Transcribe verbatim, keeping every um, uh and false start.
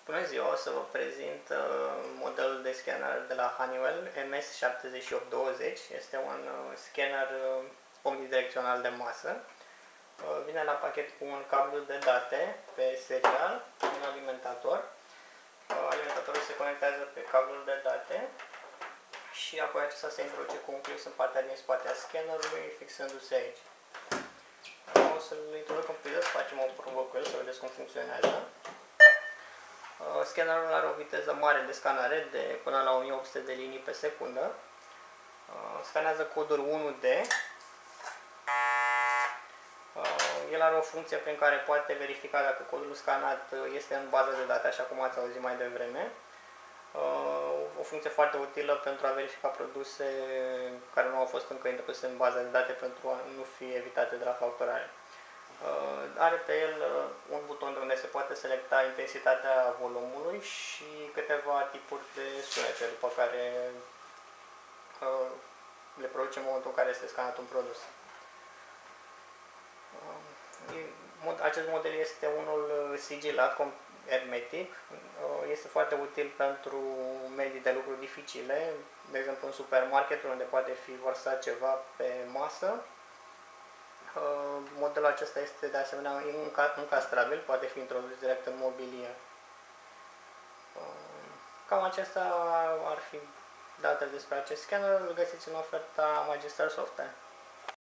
Bună ziua, o să vă prezint uh, modelul de scanner de la Honeywell M S șapte opt două zero. Este un uh, scanner uh, omnidirecțional de masă. Uh, vine la pachet cu un cablu de date pe serial, un alimentator. Uh, alimentatorul se conectează pe cablul de date și apoi acesta se introduce cu un clip în partea din spate a scannerului, fixându-se aici. Uh, o să-l introduc în priză, să facem o probă cu el, să vedeți cum funcționează. Scannerul are o viteză mare de scanare de până la o mie opt sute de linii pe secundă. Scanează coduri unu D. El are o funcție prin care poate verifica dacă codul scanat este în bază de date, așa cum ați auzit mai devreme. O funcție foarte utilă pentru a verifica produse care nu au fost încă introduse în baza de date pentru a nu fi evitate de la facturare. Are pe el un buton de unde se poate selecta intensitatea volumului și câteva tipuri de sunete, după care le produce în momentul în care este scanat un produs. Acest model este unul sigilat, hermetic. Este foarte util pentru medii de lucru dificile, de exemplu în supermarket, unde poate fi vărsat ceva pe masă. Modelul acesta este de asemenea încastrabil, poate fi introdus direct în mobilier. Cam acestea ar fi datele despre acest scanner, îl găsiți în oferta Magister Software.